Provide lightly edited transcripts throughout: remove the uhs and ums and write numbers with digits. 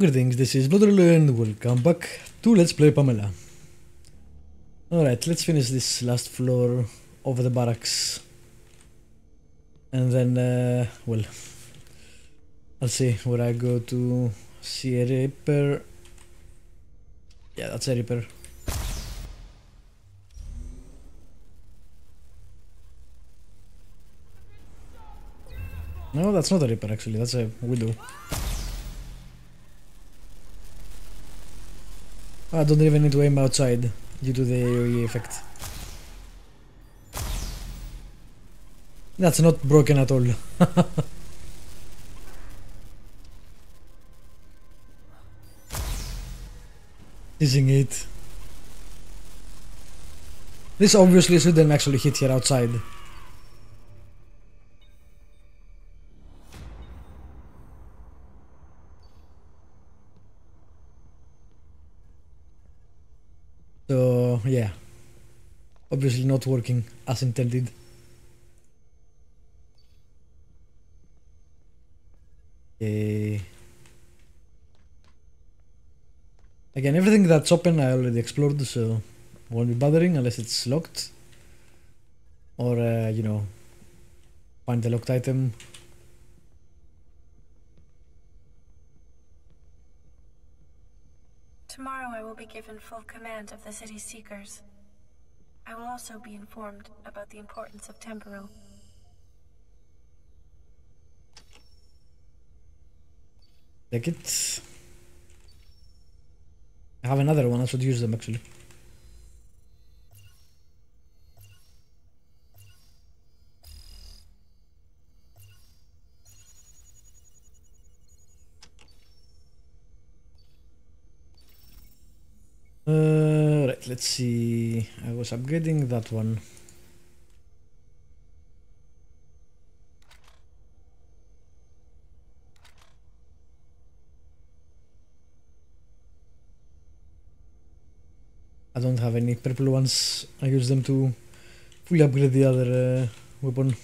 Greetings, this is Vlodril and welcome back to Let's Play P.A.M.E.L.A. Alright, let's finish this last floor of the barracks. And then, well, I'll see where I go to see a Reaper. Yeah, that's a Reaper. No, that's not a Reaper actually, that's a Widow. I don't even need to aim outside due to the AoE effect. That's not broken at all. Teasing it. This obviously shouldn't actually hit here outside. So, yeah. Obviously not working as intended. Okay. Again, everything that's open I already explored, so won't be bothering unless it's locked. Or, you know, find the locked item. Tomorrow I will be given full command of the city's seekers. I will also be informed about the importance of temporal. Take it. I have another one, I should use them actually. Right, let's see. I was upgrading that one. I don't have any purple ones. I use them to fully upgrade the other weapon.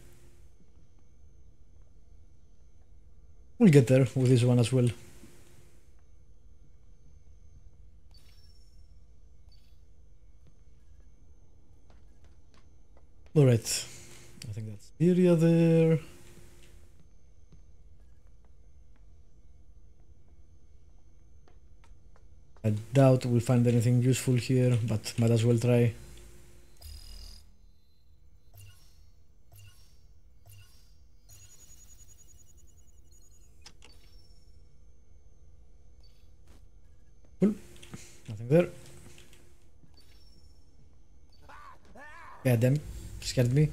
We'll get there with this one as well. Alright, I think that's the area there. I doubt we'll find anything useful here, but might as well try. Cool, nothing there. Yeah, damn it, scared me.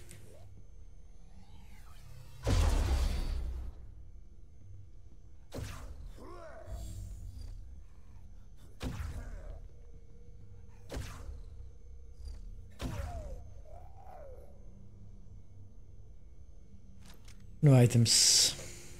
No items.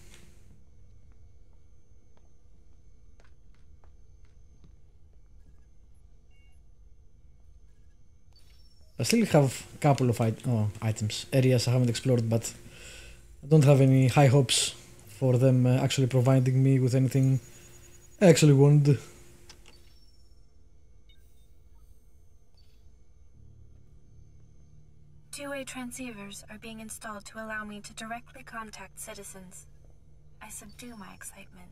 I still have a couple of items, areas I haven't explored, but I don't have any high hopes for them actually providing me with anything I actually want. Two-way transceivers are being installed to allow me to directly contact citizens. I subdue my excitement.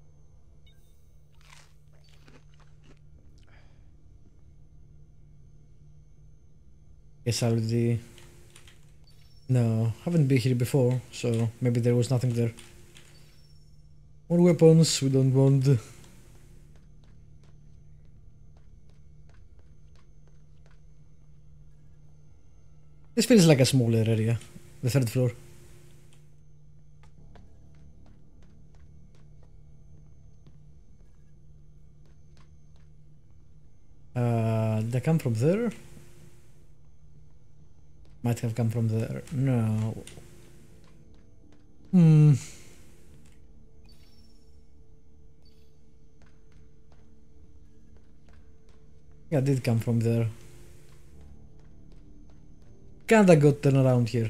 Guess I already... No, haven't been here before, so maybe there was nothing there. More weapons we don't want. This feels like a smaller area, the third floor. Did I come from there? Might have come from there. No. Yeah, I did come from there. Kinda got turned around here.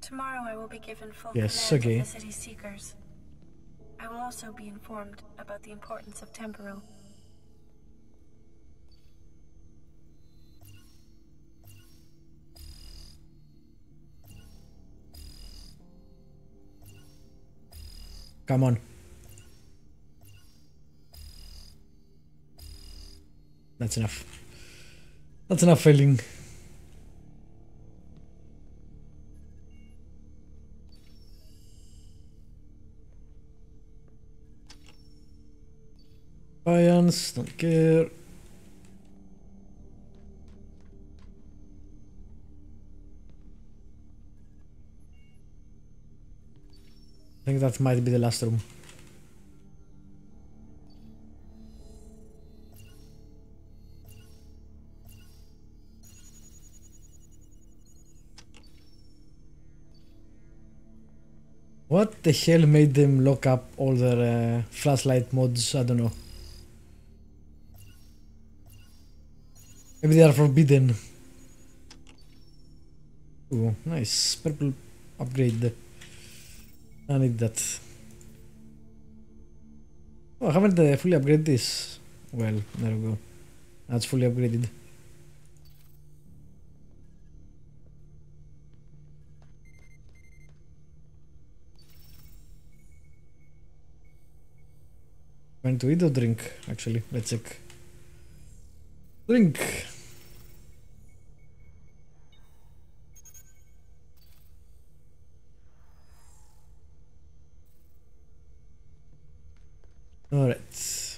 Tomorrow I will be given full Yes, command okay. of the city's seekers. I will also be informed about the importance of temporal. Come on. That's enough. That's enough failing. Science, don't care. I think that might be the last room. What the hell made them lock up all their flashlight mods? I don't know. Maybe they are forbidden. Ooh, nice. Purple upgrade. I need that. Oh, I haven't fully upgraded this. Well, there we go. That's fully upgraded. Going to eat or drink? Actually, let's check. Drink. Alright.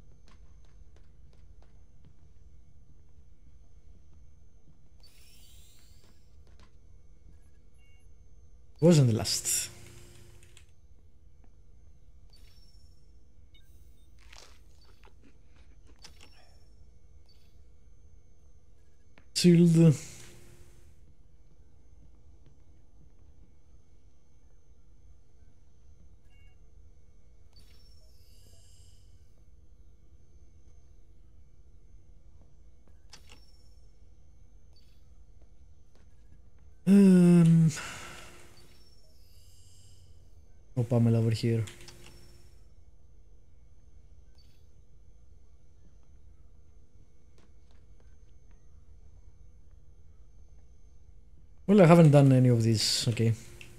Wasn't the last. Shield. No P.A.M.E.L.A over here. Well, I haven't done any of these. Okay.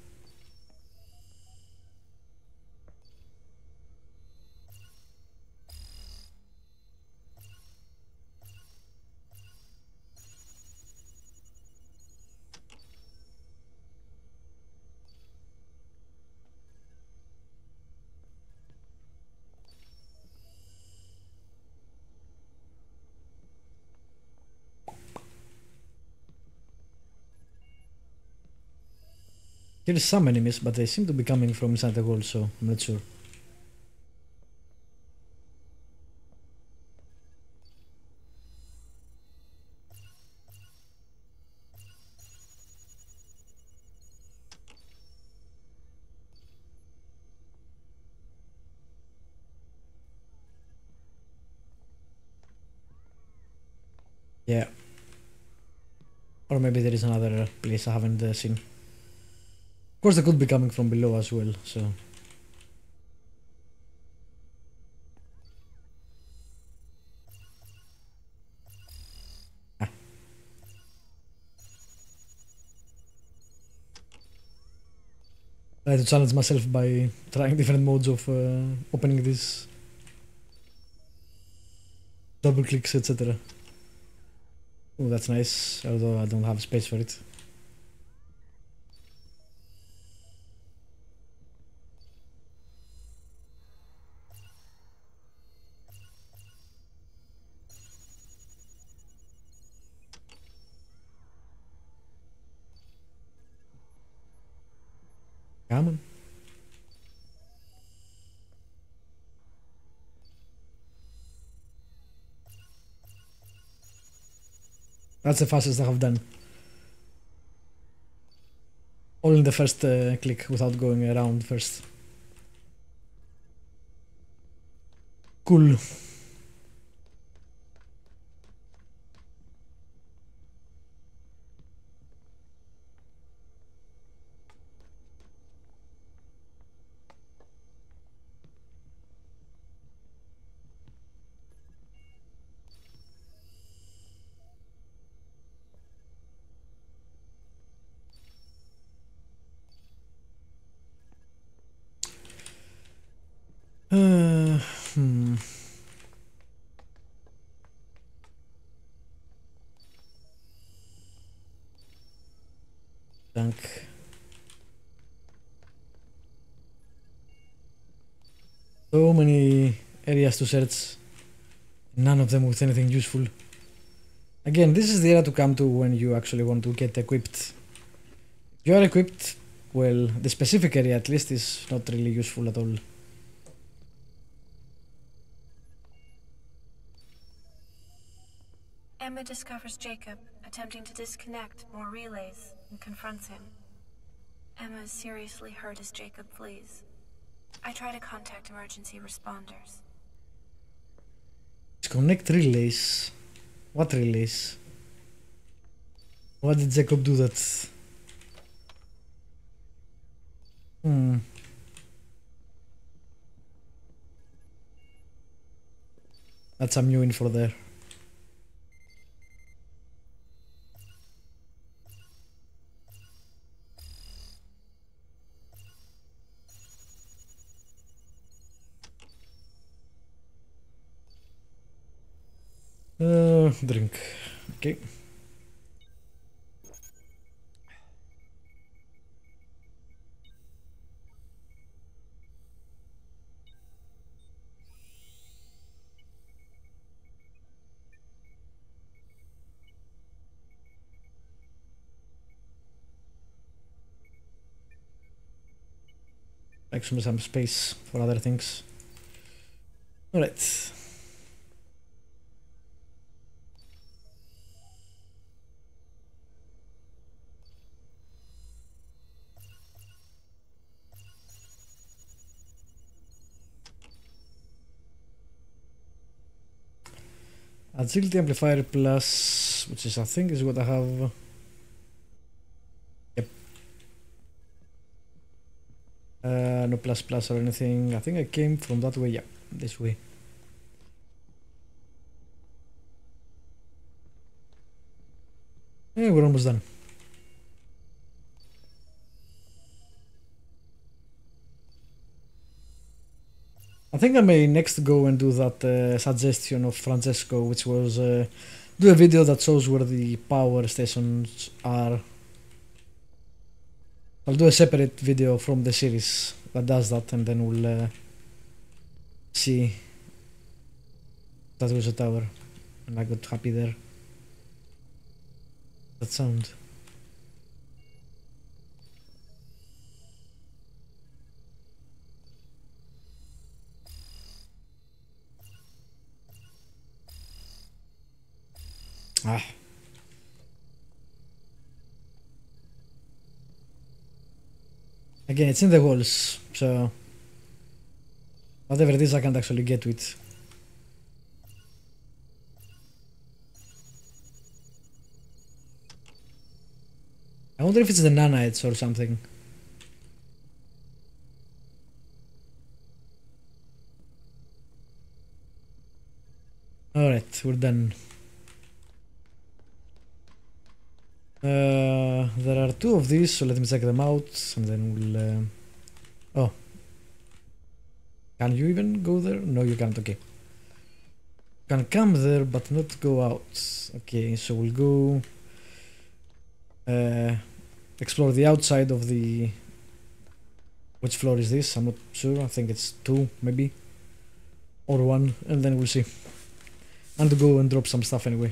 Here's some enemies, but they seem to be coming from inside the wall, so I'm not sure. Yeah. Or maybe there is another place I haven't seen. Of course, they could be coming from below as well, so. I had to challenge myself by trying different modes of opening this. Double clicks, etc. Oh, that's nice, although I don't have space for it. Come on. That's the fastest I have done. All in the first click without going around first. Cool. tank. So many areas to search, none of them with anything useful. Again, this is the area to come to when you actually want to get equipped. If you are equipped, well, the specific area at least is not really useful at all. Emma discovers Jacob attempting to disconnect more relays and confronts him. Emma is seriously hurt as Jacob flees. I try to contact emergency responders. Disconnect relays? What relays? Why did Jacob do that? That's some new info there. Drink. Okay. Actually, some space for other things. Alright. Agility amplifier plus, which is I think is what I have. Yep. No plus plus or anything. I think I came from that way. Yeah, this way. Yeah, we're almost done. I think I may next go and do that suggestion of Francesco, which was do a video that shows where the power stations are. I'll do a separate video from the series that does that, and then we'll see that was a tower, and I got happy there. That sound. Ah. Again, it's in the walls, so whatever it is, I can't actually get to it. I wonder if it's the nanites or something. Alright, we're done. There are two of these, so let me check them out, and then we'll... Oh. Can you even go there? No, you can't, okay. You can come there, but not go out. Okay, so we'll go... explore the outside of the... Which floor is this? I'm not sure, I think it's 2, maybe. Or 1, and then we'll see. And to go and drop some stuff anyway.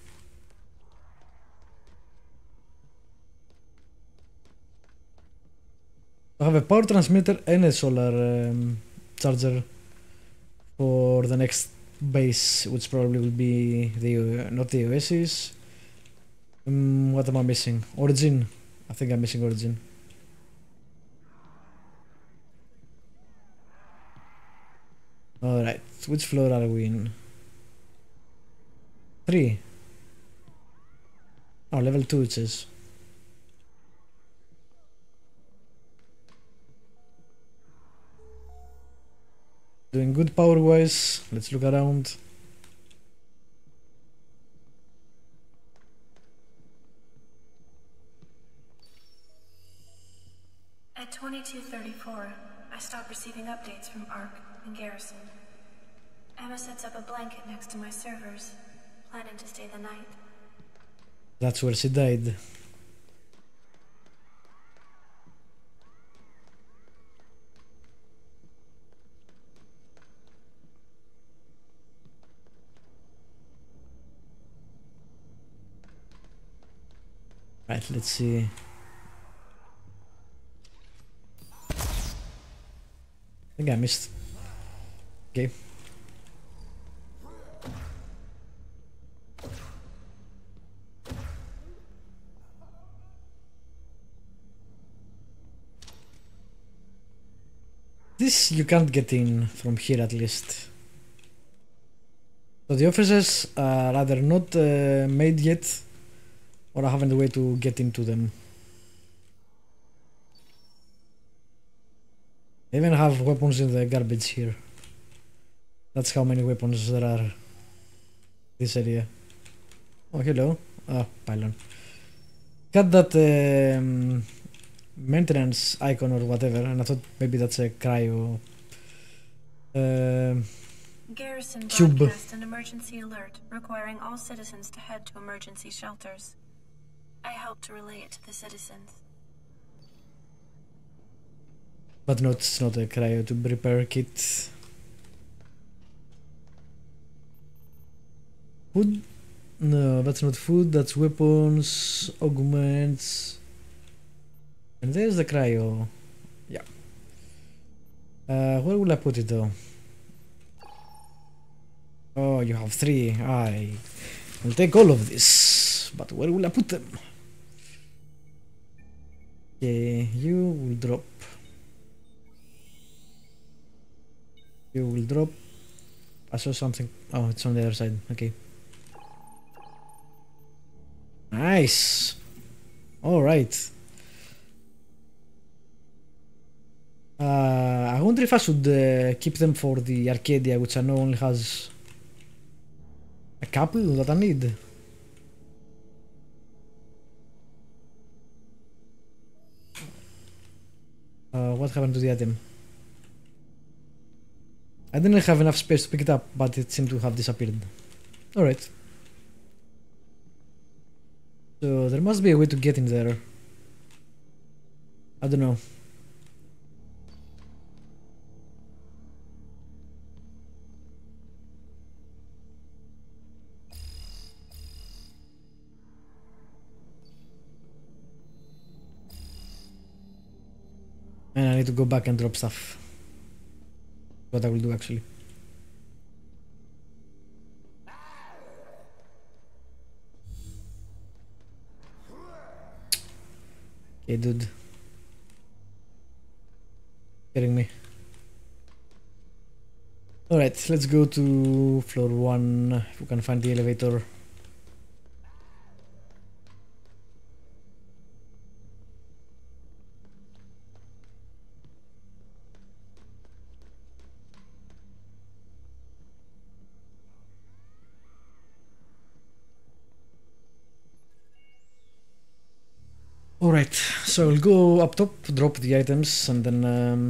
I have a power transmitter and a solar charger for the next base, which probably will be the not the Oasis. What am I missing? Origin. I think I'm missing Origin. Alright, which floor are we in? 3. Oh, level 2 it says. Doing good power wise. Let's look around. At 2234, I stop receiving updates from ARC and Garrison. Emma sets up a blanket next to my servers, planning to stay the night. That's where she died. Right, let's see. I think I missed. Okay. This you can't get in from here at least. So the offices are either not made yet or I haven't a way to get into them. They even have weapons in the garbage here. That's how many weapons there are. This area. Oh, hello. Ah, pylon. Got that maintenance icon or whatever, and I thought maybe that's a cryo Garrison cube. broadcast an emergency alert requiring all citizens to head to emergency shelters. I helped to relay it to the citizens. But no, it's not a cryo to repair kit. Food? No, that's not food, that's weapons, augments. And there's the cryo. Yeah. Where will I put it though? Oh, you have 3. I will take all of this. But where will I put them? Okay, you will drop. You will drop. I saw something. Oh, it's on the other side. Okay. Nice. All right. I wonder if I should keep them for the Arcadia, which I know only has a couple that I need. What happened to the item? I didn't have enough space to pick it up, but it seemed to have disappeared. Alright. So there must be a way to get in there. I don't know. And I need to go back and drop stuff. What I will do actually. Okay, dude. Kidding me. Alright, let's go to floor 1. If we can find the elevator. Alright, so I'll go up top, drop the items, and then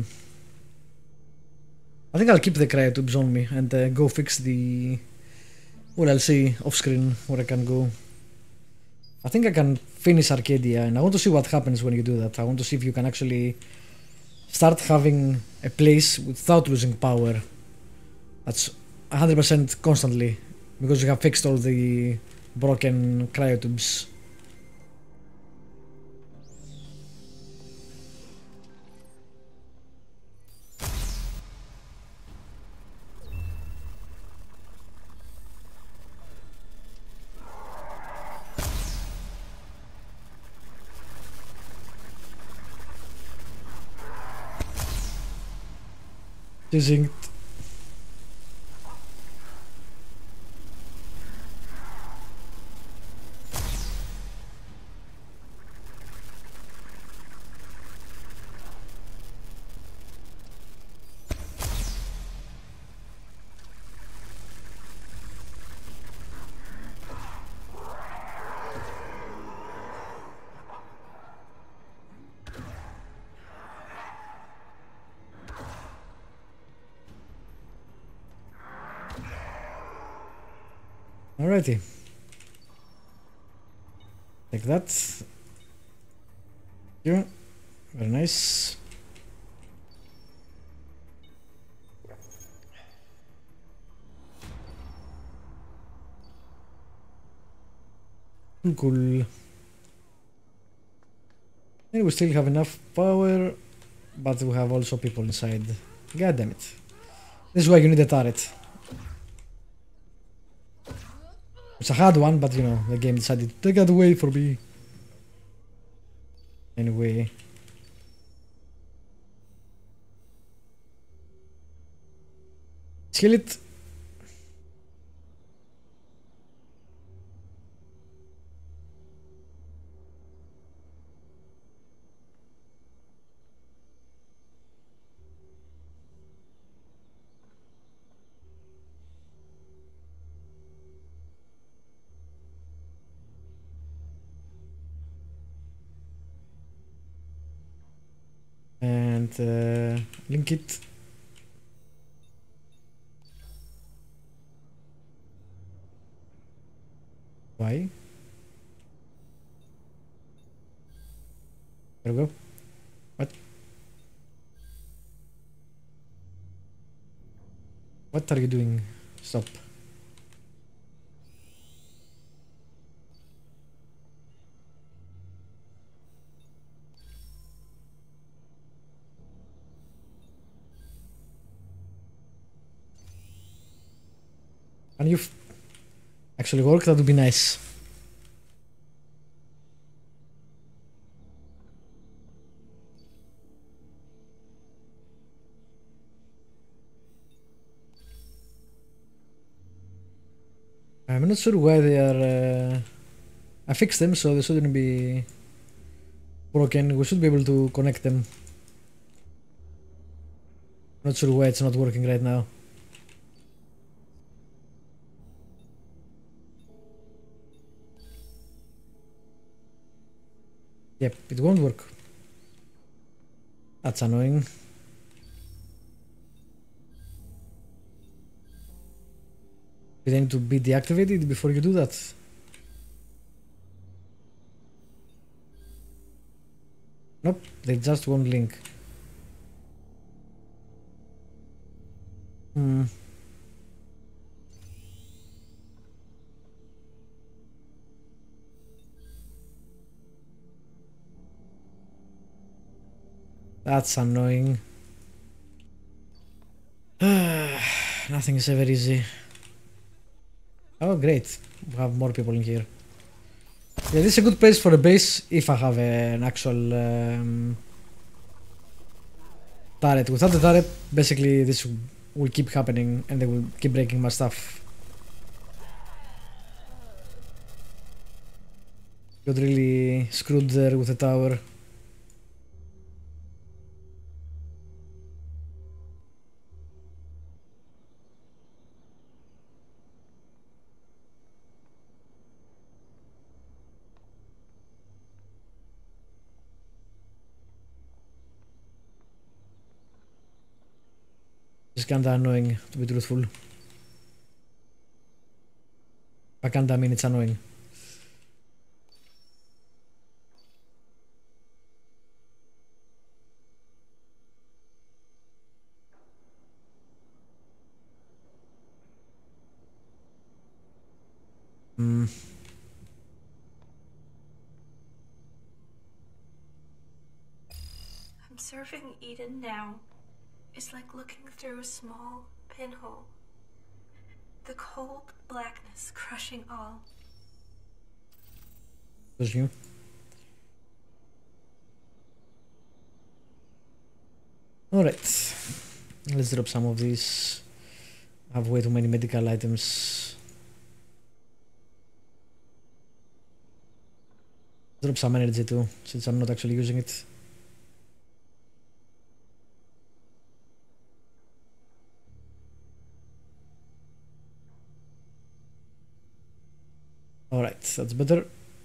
I think I'll keep the cryotubes on me and go fix the... Well, I'll see off screen where I can go. I think I can finish Arcadia, and I want to see what happens when you do that. I want to see if you can actually start having a place without losing power. That's 100% constantly, because you have fixed all the broken cryotubes. Using Alrighty. Like that. Yeah. Very nice. Cool. And we still have enough power, but we have also people inside. God damn it. This is why you need a turret. It's a hard one, but you know, the game decided to take it away from me. Anyway. Kill it. And link it. Why? There we go. What? What are you doing? Stop. Can you actually work? That would be nice. I'm not sure why they are. I fixed them, so they shouldn't be broken. We should be able to connect them. Not sure why it's not working right now. Yep, it won't work. That's annoying. You need to be deactivated before you do that. Nope, they just won't link. That's annoying. Nothing is ever easy. Oh great, we have more people in here. Yeah, this is a good place for a base if I have an actual turret. Without the turret, basically this will keep happening and they will keep breaking my stuff. Got really screwed there with the tower. It's kinda annoying, to be truthful. I kinda mean it's annoying. I'm Observing Eden now is like looking through a small pinhole. The cold blackness crushing all. There's you. Alright. Let's drop some of these. I have way too many medical items. Drop some energy too, since I'm not actually using it. Alright, that's better.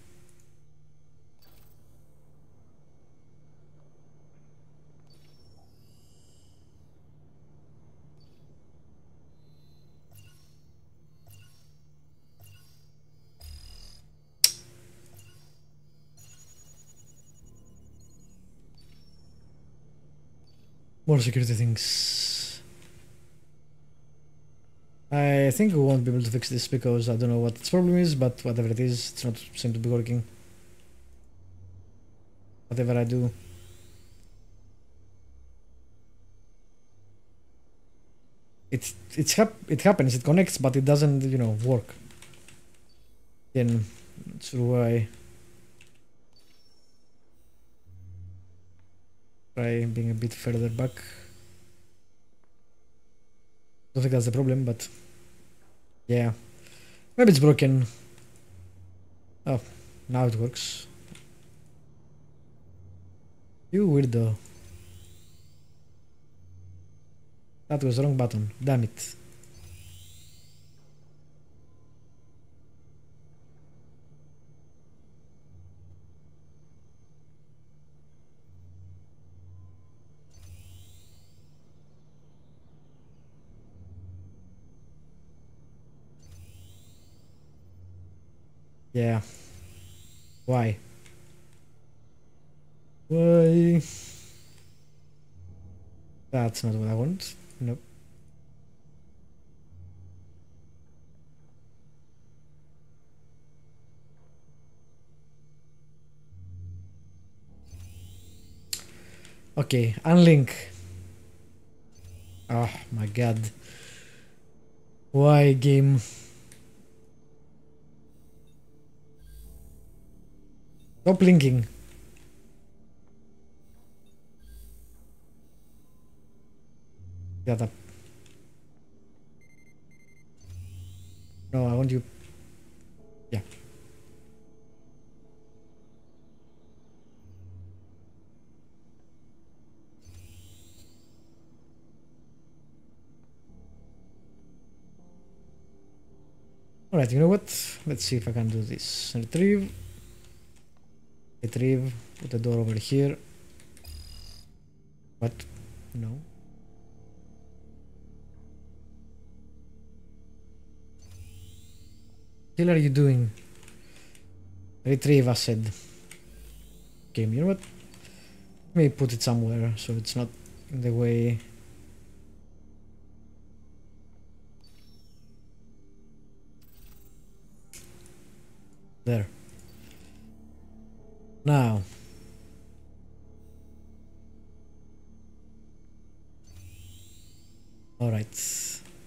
More security things. I think we won't be able to fix this because I don't know what its problem is, but whatever it is, it's not seem to be working. whatever I do. It happens, it connects, but it doesn't, you know, work. Again, not sure why. Try being a bit further back. Don't think that's the problem, but yeah. Maybe it's broken. Oh, now it works. You weirdo. That was the wrong button. Damn it. Yeah. Why? Why? That's not what I want. Nope. Okay, unlink. Oh my god. Why, game? Stop linking. Shut up. No, I want you. Yeah. Alright, you know what? Let's see if I can do this. Retrieve. Retrieve. Put the door over here. What? No. What are you doing? Retrieve, I said. Okay, you know what? Let me put it somewhere so it's not in the way. There. Now. Alright.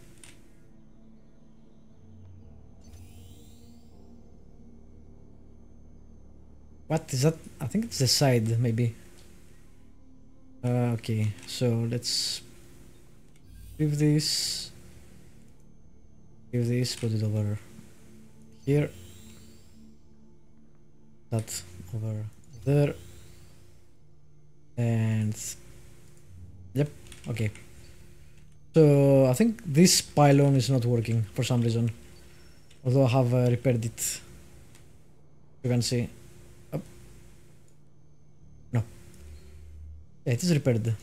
What is that? I think it's the side, maybe. Okay, so let's give this. Give this, put it over here. That over there. And yep, okay. So I think this pylon is not working for some reason. Although I have repaired it. You can see. Oh. No. Yeah, it is repaired.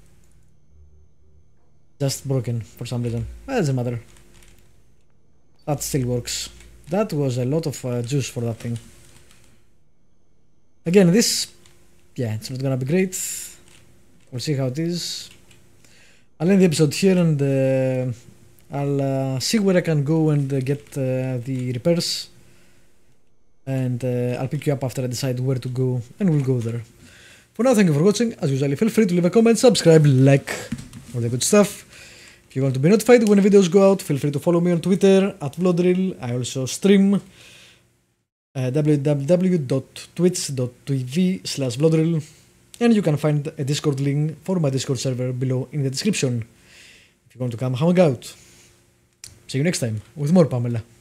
Just broken for some reason. Well, it doesn't matter. That still works. That was a lot of juice for that thing. Again, this, yeah, it's not gonna be great. We'll see how it is. I'll end the episode here and I'll see where I can go and get the repairs. And I'll pick you up after I decide where to go, and we'll go there. For now, thank you for watching. As usual, feel free to leave a comment, subscribe, like, all the good stuff. If you want to be notified when videos go out, feel free to follow me on Twitter at Vlodril. I also stream www.twitch.tv/Vlodril, and you can find a Discord link for my Discord server below in the description if you want to come hang out. See you next time with more Pamela.